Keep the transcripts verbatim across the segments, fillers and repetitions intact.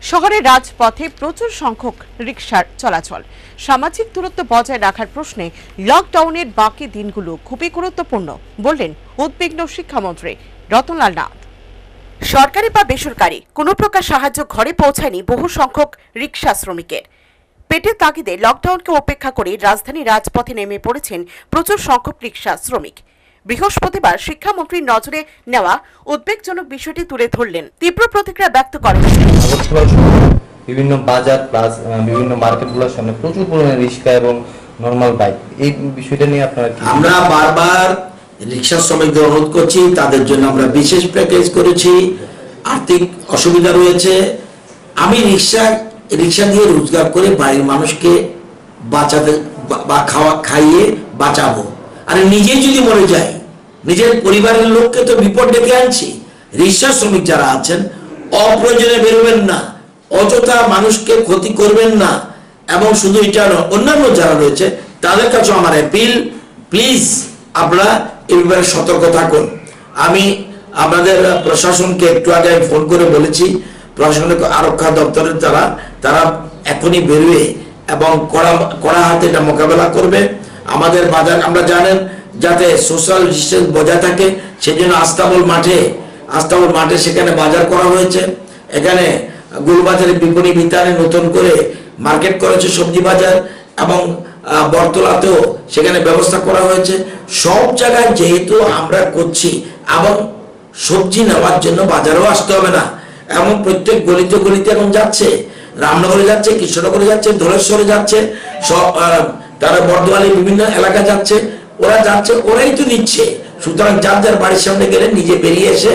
শহরের রাজপথে প্রচুর সংখ্যক রিকশার চলাচল। সামাজিক দূরত্ব বজায় রাখার প্রশ্নে লকডাউনের বাকি দিনগুলো খুবই গুরুত্বপূর্ণ বললেন উদ্বিগ্ন শিক্ষামন্ত্রী রতনলাল নাথ। সরকারি বা বেসরকারি কোনো প্রকার সাহায্য ঘরে পৌঁছায়নি বহু সংখ্যক রিকশা শ্রমিকের। পেটের তাগিদে লকডাউনকে উপেক্ষা করে রাজধানীর রাজপথে নেমে পড়েছেন প্রচুর সংখ্যক রিকশা শ্রমিক। বৃহস্পতিবার শিক্ষামন্ত্রীর নজরে নেওয়া উদ্বেগজনক বিষয়টি তুলে ধরলেন, তীব্র প্রতিক্রিয়া ব্যক্ত করেন। বিভিন্ন বাজার প্লাস বিভিন্ন মার্কেটগুলোর সামনে প্রচুর পরিমাণে রিক্সা এবং নরমাল বাইক, এই বিষয়টা নিয়ে আপনারা আমরা বারবার রিক্সা শ্রমিকদের অনুরোধ করছি, তাদের জন্য আমরা বিশেষ প্যাকেজ করেছি। আর্থিক অসুবিধা রয়েছে, আমি রিক্সা রিক্সা দিয়ে রোজগার করে বাড়ির মানুষকে বাঁচাতে বা খাওয়া খাইয়ে বাঁচাবো, আর নিজেই যদি মরে যাই নিজের পরিবারের লোককে তো বিপদ ডেকে আনছি। রিক্সা শ্রমিক যারা আছেন অপ্রয়োজনে বেরোবেন না, অযথা মানুষকে ক্ষতি করবেন না, এবং শুধু এটা অন্যান্য যারা রয়েছে তাদের কাছে আমার অ্যাপিল, প্লিজ আপনারা এই ব্যাপারে সতর্ক থাকুন। আমি আপনাদের প্রশাসনকে একটু আগে ফোন করে বলেছি, প্রশাসনিক আরক্ষা দপ্তরের তারা তারা এখনই বেরোবে এবং কড়া কড়া হাতে এটা মোকাবেলা করবে। আমাদের বাজার আমরা জানেন যাতে সোশ্যাল ডিস্টেন্স বজায় থাকে, সেজন্য আস্তাবল মাঠে আস্তাবল মাঠে সেখানে বাজার করা হয়েছে। এখানে গোলবাজারে বিপণী বিতানে নতুন করে মার্কেট করেছে সবজি বাজার, এবং বরতলাতেও সেখানে ব্যবস্থা করা হয়েছে। সব জায়গায় যেহেতু আমরা করছি, এবং সবজি নেওয়ার জন্য বাজারেও আসতে হবে না, এবং প্রত্যেক গলিতে গলিতে এখন যাচ্ছে, রামনগরে যাচ্ছে, কৃষ্ণনগরে যাচ্ছে, ধলেশ্বরে যাচ্ছে, সব তারা বর্ধমানের বিভিন্ন এলাকা যাচ্ছে, ওরা যাচ্ছে, ওরাই তো দিচ্ছে। সুতরাং যার যার বাড়ির সামনে গেলে নিজে বেরিয়ে এসে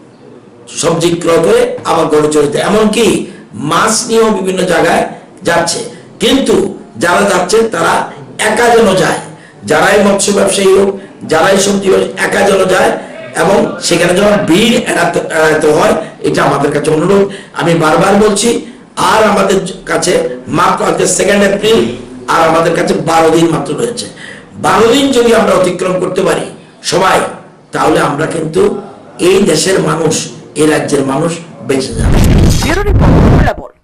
সবজি ক্রয় করে আবার গড়ে চলতে, এমনকি মাছ নিয়েও বিভিন্ন জায়গায় যাচ্ছে। কিন্তু যারা যাচ্ছে তারা একা যেন যায়, যারাই মৎস্য ব্যবসায়ী হোক, যারাই সবজি একা যেন যায়, এবং সেখানে যেন ভিড় এড়াতে এড়াতে হয়, এটা আমাদের কাছে অনুরোধ। আমি বারবার বলছি, আর আমাদের কাছে মাত্র আজকে সেকেন্ড এপ্রিল, আর আমাদের কাছে বারো দিন মাত্র রয়েছে। বারো দিন যদি আমরা অতিক্রম করতে পারি সবাই, তাহলে আমরা কিন্তু এই দেশের মানুষ, এই রাজ্যের মানুষ বেঁচে যাবে।